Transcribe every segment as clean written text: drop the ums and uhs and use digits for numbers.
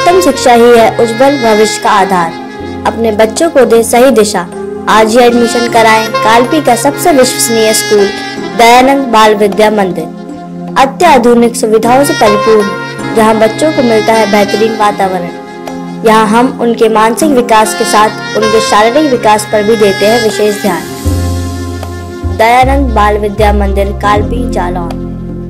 उत्तम शिक्षा ही है उज्जवल भविष्य का आधार। अपने बच्चों को दे सही दिशा, आज ही एडमिशन कराएं कालपी का सबसे विश्वसनीय स्कूल दयानंद बाल विद्या मंदिर। अत्याधुनिक सुविधाओं से परिपूर्ण, जहां बच्चों को मिलता है बेहतरीन वातावरण। यहां हम उनके मानसिक विकास के साथ उनके शारीरिक विकास पर भी देते हैं विशेष ध्यान। दयानंद बाल विद्या मंदिर, कालपी, जालौन।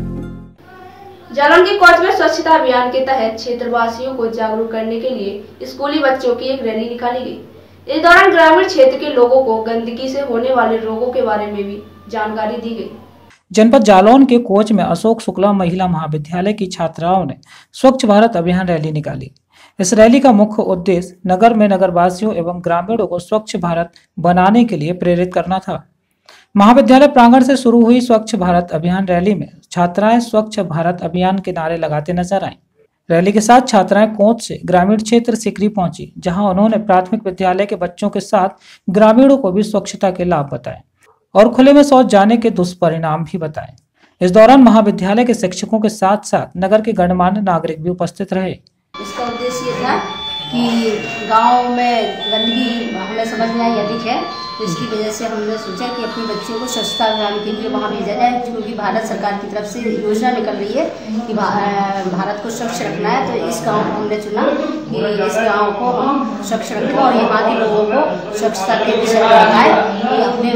जालौन के कोच में स्वच्छता अभियान के तहत क्षेत्रवासियों को जागरूक करने के लिए स्कूली बच्चों की एक रैली निकाली गई। इस दौरान ग्रामीण क्षेत्र के लोगों को गंदगी से होने वाले रोगों के बारे में भी जानकारी दी गई। जनपद जालौन के कोच में अशोक शुक्ला महिला महाविद्यालय की छात्राओं ने स्वच्छ भारत अभियान रैली निकाली। इस रैली का मुख्य उद्देश्य नगर में नगरवासियों एवं ग्रामीणों को स्वच्छ भारत बनाने के लिए प्रेरित करना था। महाविद्यालय प्रांगण से शुरू हुई स्वच्छ भारत अभियान रैली में छात्राएं स्वच्छ भारत अभियान के नारे लगाते नजर आईं। रैली के साथ छात्राएं कोच से ग्रामीण क्षेत्र सिकरी पहुंची, जहां उन्होंने प्राथमिक विद्यालय के बच्चों के साथ ग्रामीणों को भी स्वच्छता के लाभ बताए और खुले में शौच जाने के दुष्परिणाम भी बताए। इस दौरान महाविद्यालय के शिक्षकों के साथ साथ नगर के गणमान्य नागरिक भी उपस्थित रहे। इसका उद्देश्य ये था कि गांव में गंदगी हमें समझ में आई अधिक है, तो इसकी वजह से हमने सोचा कि अपने बच्चों को स्वच्छता अभियान के लिए वहाँ भेजा जाए, क्योंकि भारत सरकार की तरफ से योजना निकल रही है कि भारत को स्वच्छ रखना है। तो इस गांव को हमने चुना कि इस गांव को हम स्वच्छ रखें और यहाँ के लोगों को स्वच्छता के विषय में बताएं कि अपने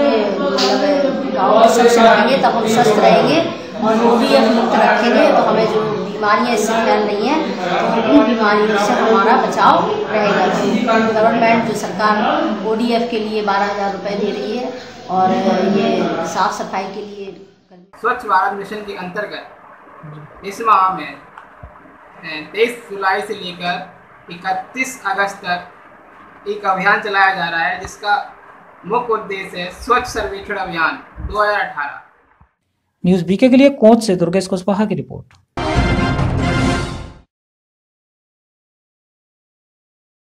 गाँव को स्वच्छ रखेंगे तब हम स्वस्थ रहेंगे और ODF मुक्त रखेंगे तो हमें जो बीमारियाँ इससे फैल रही हैं तो उन बीमारियों से हमारा बचाव रहेगा। गवर्नमेंट जो सरकार ODF के लिए 12,000 रुपये दे रही है और ये साफ सफाई के लिए। स्वच्छ भारत मिशन के अंतर्गत इस माह में 23 जुलाई से लेकर 31 अगस्त तक एक अभियान चलाया जा रहा है, जिसका मुख्य उद्देश्य है स्वच्छ सर्वेक्षण अभियान 2018। न्यूज़ बीके के लिए कोच से दुर्गेश कुशवाहा की रिपोर्ट।